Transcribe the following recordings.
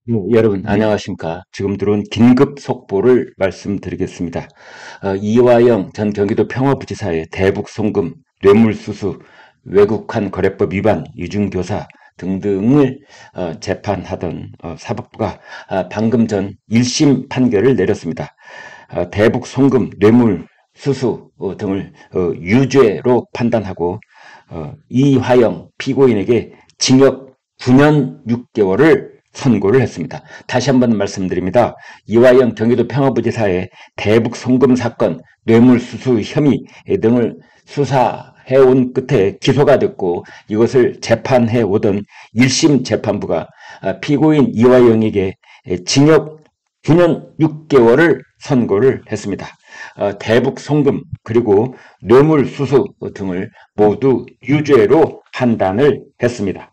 여러분 안녕하십니까. 지금 들어온 긴급 속보를 말씀드리겠습니다. 이화영 전 경기도 평화부지사의 대북 송금, 뇌물수수, 외국환 거래법 위반, 이중교사 등등을 재판하던 사법부가 방금 전 1심 판결을 내렸습니다. 대북 송금, 뇌물, 수수 등을 유죄로 판단하고 이화영 피고인에게 징역 9년 6개월을 선고를 했습니다. 다시 한번 말씀드립니다. 이화영 경기도 평화부지사의 대북 송금 사건, 뇌물수수 혐의 등을 수사해온 끝에 기소가 됐고 이것을 재판해 오던 1심 재판부가 피고인 이화영에게 징역 9년 6개월을 선고를 했습니다. 대북 송금 그리고 뇌물수수 등을 모두 유죄로 판단을 했습니다.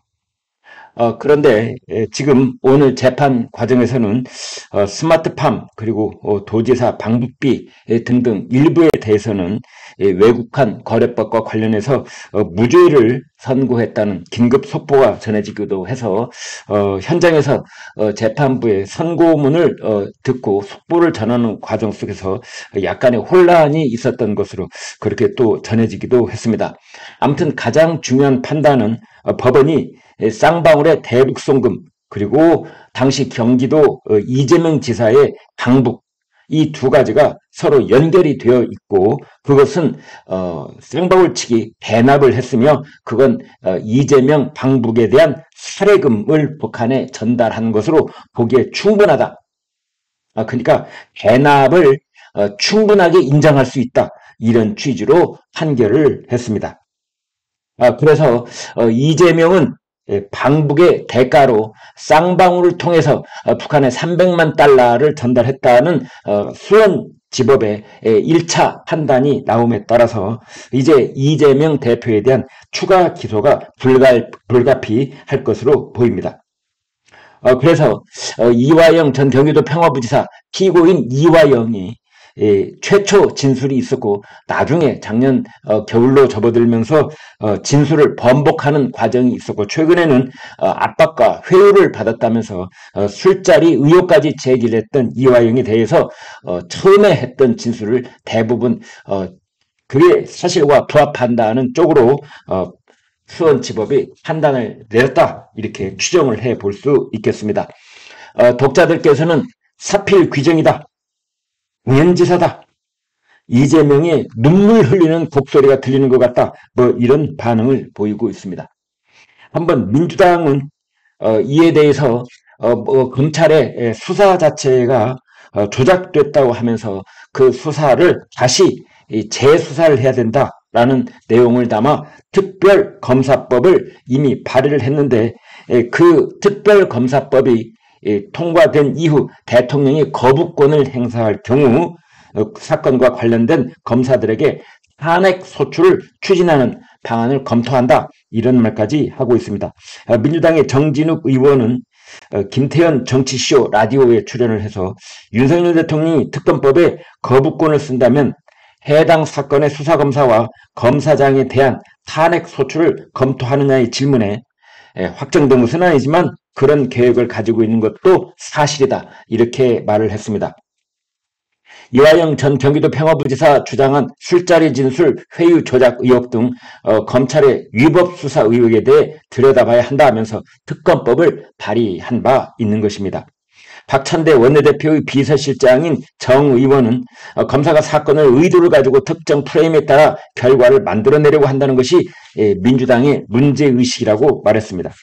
그런데 지금 오늘 재판 과정에서는 스마트팜 그리고 도지사 방북비 등등 일부에 대해서는 외국환 거래법과 관련해서 무죄를 선고했다는 긴급 속보가 전해지기도 해서 현장에서 재판부의 선고문을 듣고 속보를 전하는 과정 속에서 약간의 혼란이 있었던 것으로 그렇게 또 전해지기도 했습니다. 아무튼 가장 중요한 판단은 법원이 쌍방울의 대북송금 그리고 당시 경기도 이재명 지사의 방북 이 두 가지가 서로 연결이 되어 있고 그것은 쌍방울 측이 대납을 했으며 그건 이재명 방북에 대한 사례금을 북한에 전달한 것으로 보기에 충분하다. 그러니까 대납을 충분하게 인정할 수 있다. 이런 취지로 판결을 했습니다. 그래서 이재명은 방북의 대가로 쌍방울을 통해서 북한에 300만 달러를 전달했다는 수원지법의 1차 판단이 나옴에 따라서 이제 이재명 대표에 대한 추가 기소가 불가피할 것으로 보입니다. 그래서 이화영 전 경기도 평화부지사 피고인 이화영이 최초 진술이 있었고 나중에 작년 겨울로 접어들면서 진술을 번복하는 과정이 있었고 최근에는 압박과 회유를 받았다면서 술자리 의혹까지 제기를 했던 이화영에 대해서 처음에 했던 진술을 대부분 그게 사실과 부합한다는 쪽으로 수원지법이 판단을 내렸다 이렇게 추정을 해볼 수 있겠습니다. 독자들께서는 사필 규정이다. 공연지사다. 이재명의 눈물 흘리는 곡소리가 들리는 것 같다. 이런 반응을 보이고 있습니다. 한번 민주당은 이에 대해서 검찰의 수사 자체가 조작됐다고 하면서 그 수사를 다시 재수사를 해야 된다라는 내용을 담아 특별검사법을 이미 발의를 했는데 그 특별검사법이 통과된 이후 대통령이 거부권을 행사할 경우 사건과 관련된 검사들에게 탄핵 소추를 추진하는 방안을 검토한다. 이런 말까지 하고 있습니다. 민주당의 정진욱 의원은 김태현 정치쇼 라디오에 출연을 해서 윤석열 대통령이 특검법에 거부권을 쓴다면 해당 사건의 수사검사와 검사장에 대한 탄핵 소추를 검토하느냐의 질문에 확정된 것은 아니지만 그런 계획을 가지고 있는 것도 사실이다. 이렇게 말을 했습니다. 이화영 전 경기도 평화부지사 주장한 술자리 진술, 회유 조작 의혹 등 검찰의 위법 수사 의혹에 대해 들여다봐야 한다 하면서 특검법을 발의한 바 있는 것입니다. 박찬대 원내대표의 비서실장인 정 의원은 검사가 사건을 의도를 가지고 특정 프레임에 따라 결과를 만들어내려고 한다는 것이 민주당의 문제의식이라고 말했습니다.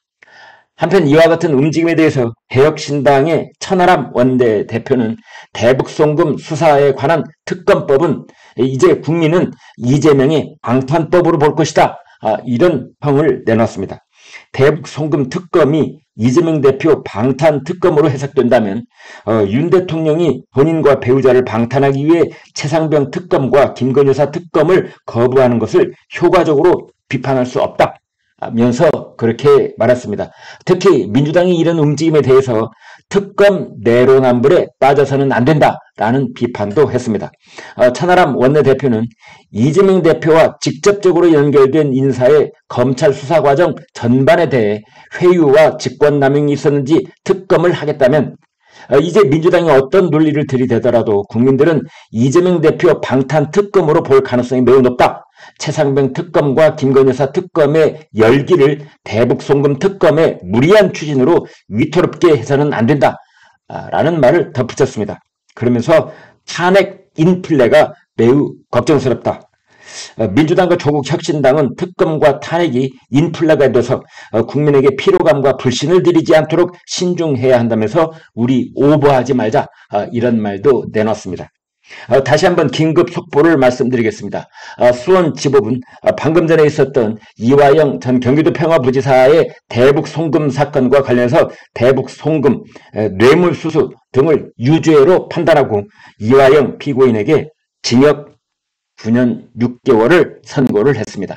한편 이와 같은 움직임에 대해서 개혁신당의 천하람 원내대표는 대북송금 수사에 관한 특검법은 이제 국민은 이재명의 방탄법으로 볼 것이다. 이런 평을 내놨습니다. 대북송금 특검이 이재명 대표 방탄특검으로 해석된다면 윤 대통령이 본인과 배우자를 방탄하기 위해 최상병 특검과 김건희 여사 특검을 거부하는 것을 효과적으로 비판할 수 없다. 면서 그렇게 말했습니다. 특히 민주당이 이런 움직임에 대해서 특검 내로남불에 빠져서는 안 된다라는 비판도 했습니다. 천하람 원내대표는 이재명 대표와 직접적으로 연결된 인사의 검찰 수사 과정 전반에 대해 회유와 직권남용이 있었는지 특검을 하겠다면 이제 민주당이 어떤 논리를 들이대더라도 국민들은 이재명 대표 방탄 특검으로 볼 가능성이 매우 높다. 최상병 특검과 김건희 여사 특검의 열기를 대북 송금 특검의 무리한 추진으로 위태롭게 해서는 안 된다. 라는 말을 덧붙였습니다. 그러면서 탄핵 인플레가 매우 걱정스럽다. 민주당과 조국혁신당은 특검과 탄핵이 인플레가 돼서 국민에게 피로감과 불신을 들이지 않도록 신중해야 한다면서 우리 오버하지 말자 이런 말도 내놨습니다. 다시 한번 긴급 속보를 말씀드리겠습니다. 수원지법은 방금 전에 있었던 이화영 전 경기도 평화부지사의 대북 송금 사건과 관련해서 대북 송금, 뇌물수수 등을 유죄로 판단하고 이화영 피고인에게 징역 9년 6개월을 선고를 했습니다.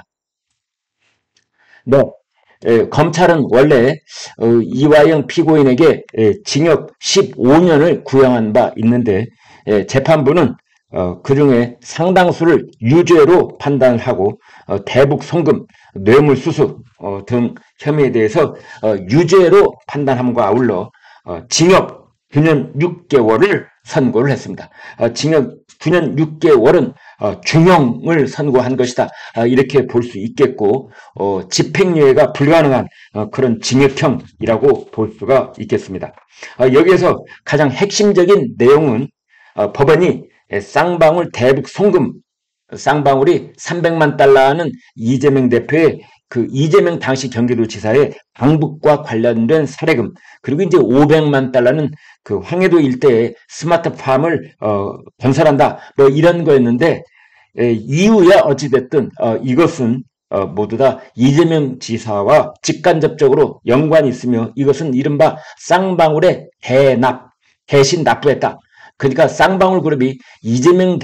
네, 검찰은 원래 이화영 피고인에게 징역 15년을 구형한 바 있는데 재판부는 그중에 상당수를 유죄로 판단을 하고 대북 송금, 뇌물수수 등 혐의에 대해서 유죄로 판단함과 아울러 징역 9년 6개월을 선고를 했습니다. 징역 9년 6개월은 중형을 선고한 것이다. 이렇게 볼 수 있겠고 집행유예가 불가능한 그런 징역형이라고 볼 수가 있겠습니다. 여기에서 가장 핵심적인 내용은 법원이 쌍방울 대북 송금 쌍방울이 300만 달러는 이재명 대표의 그 이재명 당시 경기도지사의 방북과 관련된 사례금 그리고 이제 500만 달러는 그 황해도 일대에 스마트팜을 건설한다 뭐 이런 거였는데 이후에 어찌됐든 이것은 모두 다 이재명 지사와 직간접적으로 연관이 있으며 이것은 이른바 쌍방울의 대납 대신 납부했다. 그러니까 쌍방울 그룹이 이재명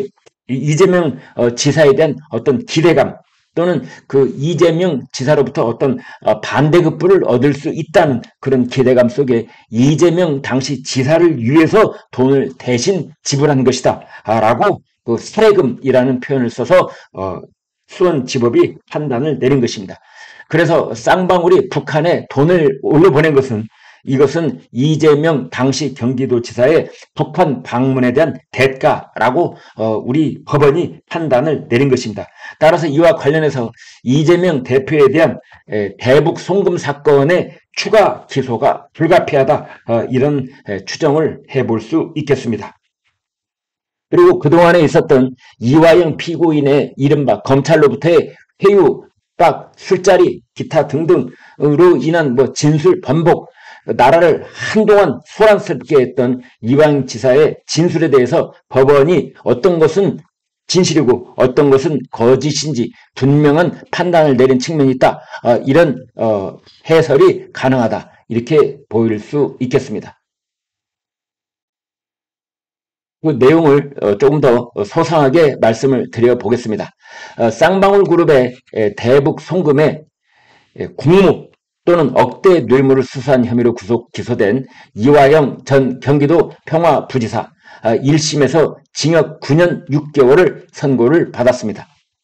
지사에 대한 어떤 기대감 또는 그 이재명 지사로부터 어떤 반대급부를 얻을 수 있다는 그런 기대감 속에 이재명 당시 지사를 위해서 돈을 대신 지불한 것이다 라고 그 사례금이라는 표현을 써서 수원지법이 판단을 내린 것입니다. 그래서 쌍방울이 북한에 돈을 올려보낸 것은 이것은 이재명 당시 경기도지사의 북한 방문에 대한 대가라고 우리 법원이 판단을 내린 것입니다. 따라서 이와 관련해서 이재명 대표에 대한 대북 송금 사건의 추가 기소가 불가피하다 이런 추정을 해볼 수 있겠습니다. 그리고 그동안에 있었던 이화영 피고인의 이른바 검찰로부터의 회유, 빡, 술자리, 기타 등등으로 인한 뭐 진술 번복, 나라를 한동안 소란스럽게 했던 이화영 지사의 진술에 대해서 법원이 어떤 것은 진실이고 어떤 것은 거짓인지 분명한 판단을 내린 측면이 있다. 이런 해설이 가능하다. 이렇게 보일 수 있겠습니다. 그 내용을 조금 더 소상하게 말씀을 드려보겠습니다. 쌍방울 그룹의 대북 송금에 공무 또는 억대 뇌물을 수수한 혐의로 기소된 이화영 전 경기도 평화부지사 1심에서 징역 9년 6개월을 선고를 받았습니다.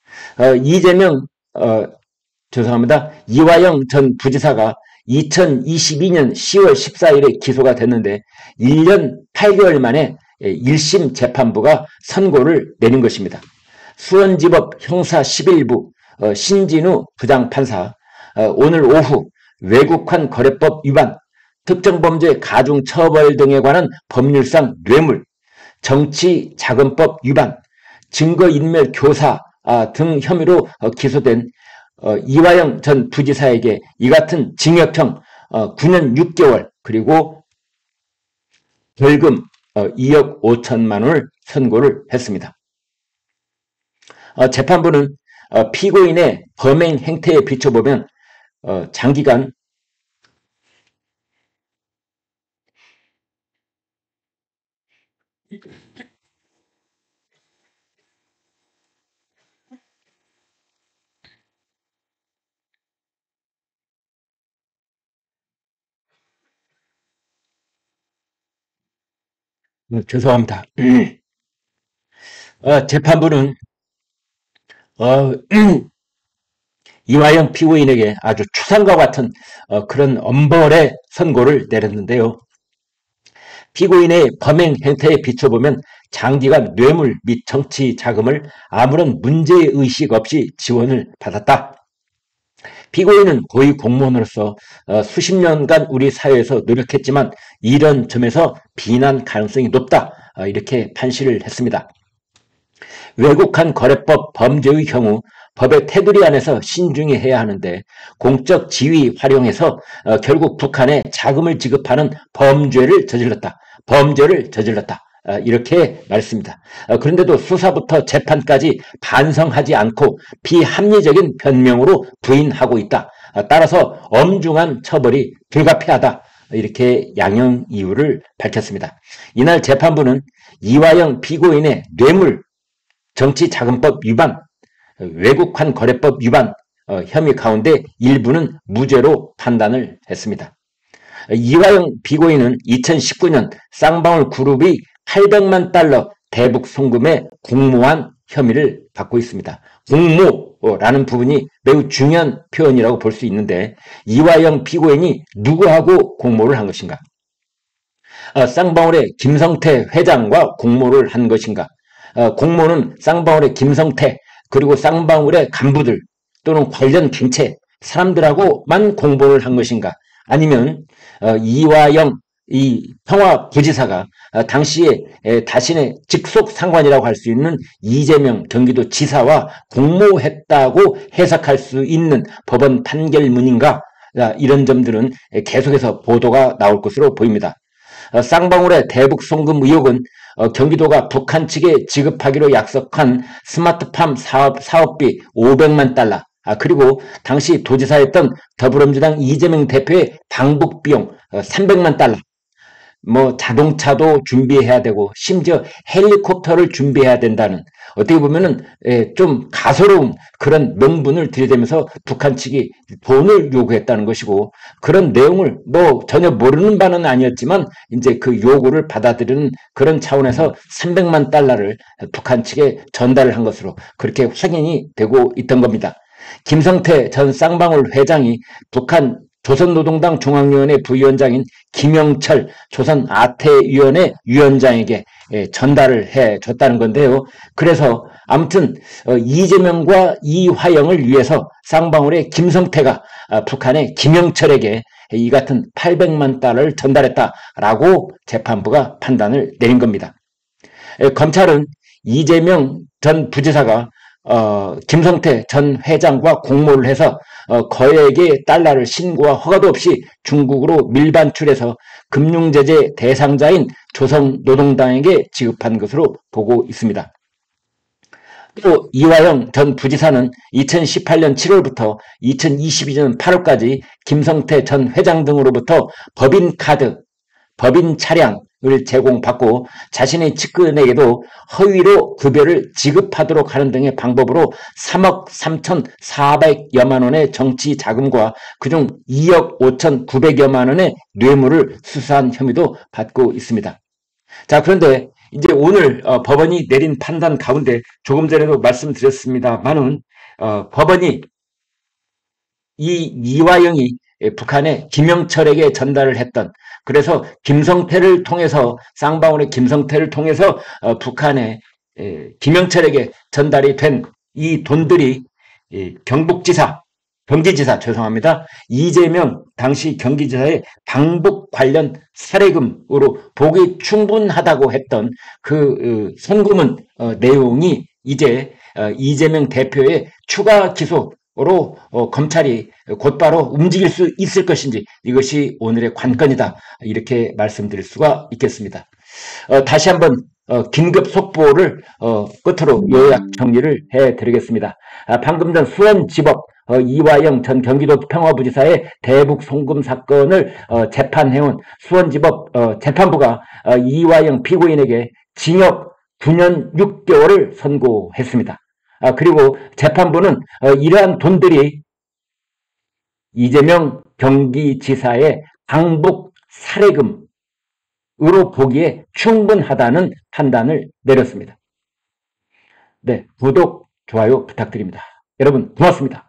이화영 전 부지사가 2022년 10월 14일에 기소가 됐는데 1년 8개월 만에 1심 재판부가 선고를 내린 것입니다. 수원지법 형사 11부 신진우 부장판사 오늘 오후 외국환 거래법 위반, 특정범죄 가중처벌 등에 관한 법률상 뇌물, 정치자금법 위반, 증거인멸 교사 등 혐의로 기소된 이화영 전 부지사에게 이 같은 징역형 9년 6개월 그리고 벌금 2억 5천만 원을 선고를 했습니다. 재판부는 피고인의 범행 행태에 비춰보면 장기간 죄송합니다. 재판부는 어, 이화영 피고인에게 아주 추상과 같은 그런 엄벌의 선고를 내렸는데요. 피고인의 범행 행태에 비춰보면 장기간 뇌물 및 정치 자금을 아무런 문제의식 없이 지원을 받았다. 피고인은 고위 공무원으로서 수십 년간 우리 사회에서 노력했지만 이런 점에서 비난 가능성이 높다. 이렇게 판시를 했습니다. 외국한 거래법 범죄의 경우 법의 테두리 안에서 신중히 해야 하는데 공적 지위 활용해서 결국 북한에 자금을 지급하는 범죄를 저질렀다. 이렇게 말했습니다. 그런데도 수사부터 재판까지 반성하지 않고 비합리적인 변명으로 부인하고 있다. 따라서 엄중한 처벌이 불가피하다. 이렇게 양형 이유를 밝혔습니다. 이날 재판부는 이화영 피고인의 뇌물, 정치자금법 위반, 외국환 거래법 위반 혐의 가운데 일부는 무죄로 판단을 했습니다. 이화영 피고인은 2019년 쌍방울 그룹이 800만 달러 대북 송금에 공모한 혐의를 받고 있습니다. 공모라는 부분이 매우 중요한 표현이라고 볼 수 있는데 이화영 피고인이 누구하고 공모를 한 것인가? 쌍방울의 김성태 회장과 공모를 한 것인가? 공모는 쌍방울의 김성태 그리고 쌍방울의 간부들 또는 관련 갱체 사람들하고만 공모를 한 것인가? 아니면 이화영 이 평화부지사가 당시에 자신의 직속 상관이라고 할 수 있는 이재명 경기도 지사와 공모했다고 해석할 수 있는 법원 판결문인가? 이런 점들은 계속해서 보도가 나올 것으로 보입니다. 쌍방울의 대북 송금 의혹은 경기도가 북한 측에 지급하기로 약속한 스마트팜 사업비 500만 달러 그리고 당시 도지사였던 더불어민주당 이재명 대표의 방북 비용 300만 달러 자동차도 준비해야 되고 심지어 헬리콥터를 준비해야 된다는 어떻게 보면은 좀 가소로운 그런 명분을 들이대면서 북한 측이 돈을 요구했다는 것이고 그런 내용을 전혀 모르는 바는 아니었지만 이제 그 요구를 받아들이는 그런 차원에서 300만 달러를 북한 측에 전달을 한 것으로 그렇게 확인이 되고 있던 겁니다. 김성태 전 쌍방울 회장이 북한 조선노동당 중앙위원회 부위원장인 김영철 조선아태위원회 위원장에게 전달을 해줬다는 건데요. 그래서 아무튼 이재명과 이화영을 위해서 쌍방울의 김성태가 북한의 김영철에게 이 같은 800만 달러를 전달했다라고 재판부가 판단을 내린 겁니다. 검찰은 이재명 전 부지사가 김성태 전 회장과 공모를 해서 거액의 달러를 신고와 허가도 없이 중국으로 밀반출해서 금융제재 대상자인 조선노동당에게 지급한 것으로 보고 있습니다. 또 이화영 전 부지사는 2018년 7월부터 2022년 8월까지 김성태 전 회장 등으로부터 법인카드, 법인 차량을 제공받고 자신의 측근에게도 허위로 급여를 지급하도록 하는 등의 방법으로 3억 3,400여만 원의 정치 자금과 그중 2억 5,900여만 원의 뇌물을 수사한 혐의도 받고 있습니다. 자, 그런데 이제 오늘 법원이 내린 판단 가운데 조금 전에도 말씀드렸습니다만은 법원이 이화영이 북한의 김영철에게 전달을 했던 그래서 김성태를 통해서 쌍방울의 김성태를 통해서 북한의 김영철에게 전달이 된 이 돈들이 경기지사 죄송합니다. 이재명 당시 경기지사의 방북 관련 사례금으로 보기 충분하다고 했던 그 송금은 내용이 이제 이재명 대표의 추가 기소로 검찰이 곧바로 움직일 수 있을 것인지 이것이 오늘의 관건이다. 이렇게 말씀드릴 수가 있겠습니다. 다시 한번 긴급 속보를 끝으로 요약 정리를 해드리겠습니다. 방금 전 수원지법 이화영 전 경기도 평화부지사의 대북 송금 사건을 재판해온 수원지법 재판부가 이화영 피고인에게 징역 9년 6개월을 선고했습니다. 그리고 재판부는 이러한 돈들이 이재명 경기지사의 방북 사례금 보기에 충분하다는 판단을 내렸습니다. 네, 구독, 좋아요 부탁드립니다. 여러분 고맙습니다.